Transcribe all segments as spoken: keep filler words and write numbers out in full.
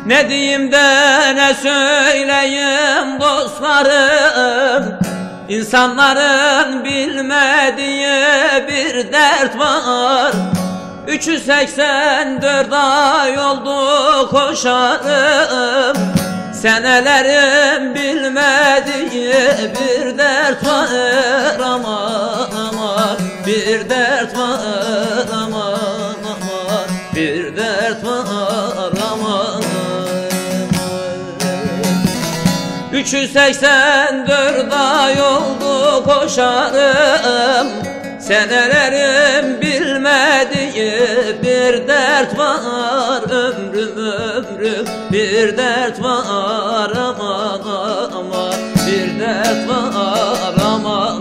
Ne diyeyim de ne söyleyeyim dostlarım, İnsanların bilmediği bir dert var. Üç yüz seksen dört ay oldu koşarım, senelerim bilmediği bir dert var. Aman aman bir dert var, aman aman bir dert var, aman. Üç yüz seksen dört ay oldu koşarım, senelerim bilmediği bir dert var. Ömrüm ömrüm bir dert var, aman aman bir dert var, aman.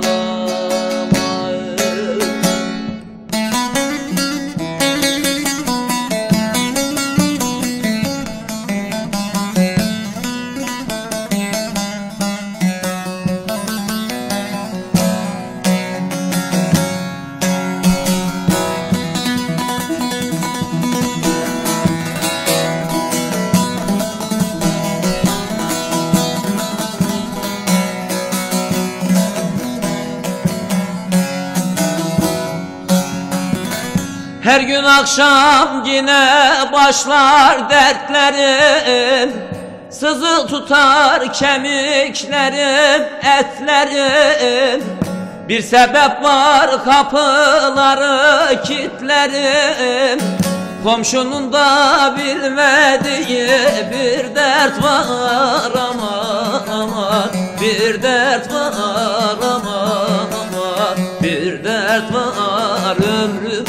Her gün akşam yine başlar dertlerim, sızı tutar kemiklerim, etlerim. Bir sebep var kapıları kilitlerim, komşunun da bilmediği bir dert var. Aman aman bir dert var, aman aman bir dert var. Ömrüm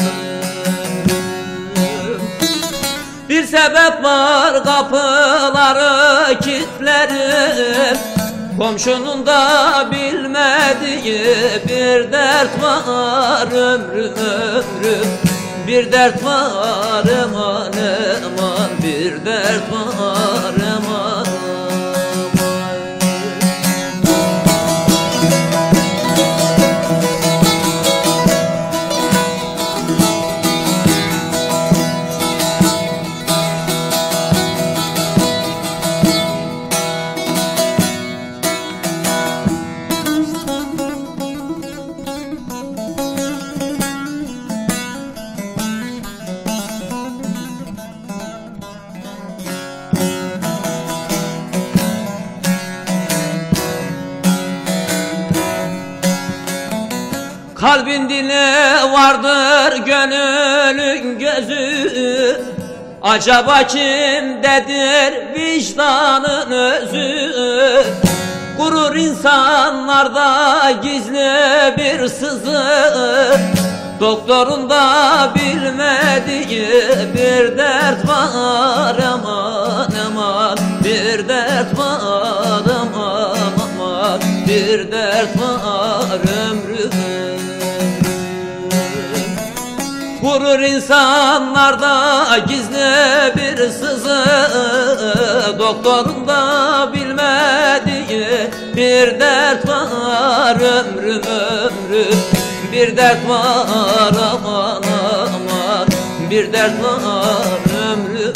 bir sebep var kapıları kilitlerim, komşunun da bilmediği bir dert var. Ömrüm ömrüm bir dert var, aman aman bir dert var, aman. Kalbin dili vardır gönlün gözü, acaba kimdedir vicdanın özü? Gurur insanlarda gizli bir sızı, doktorun da bilmediği bir dert var. Aman aman bir dert var, aman aman bir dert var. Ömrüm vurur insanlarda gizli bir sızı, doktorun da bilmediği bir dert var. Ömrüm ömrüm bir dert var, aman aman bir dert var. Ömrüm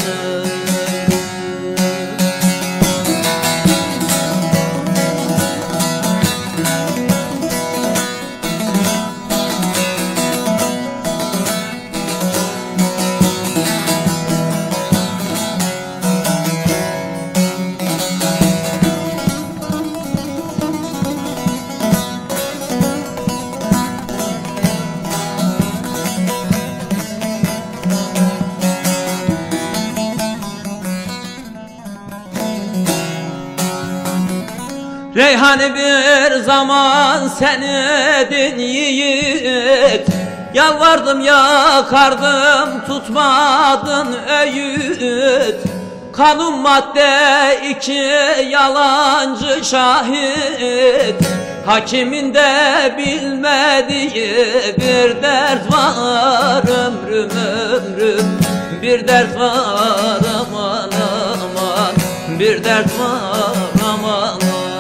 Reyhan'ı bir zaman senedin yiğit, yalvardım yakardım tutmadın öğüt. Kanun madde iki yalancı şahit, hakimin de bilmediği bir dert var. Ömrüm ömrüm bir dert var, aman aman bir dert var, aman.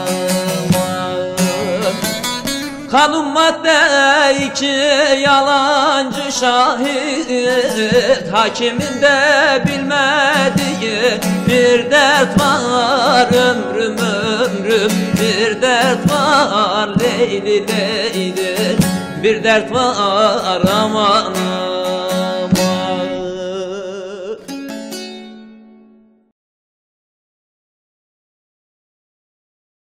Kanun madde iki yalancı şahit, hakimin de bilmediği bir dert var ömrüm ömrüm, bir dert var Leyli Leyli, bir dert var aman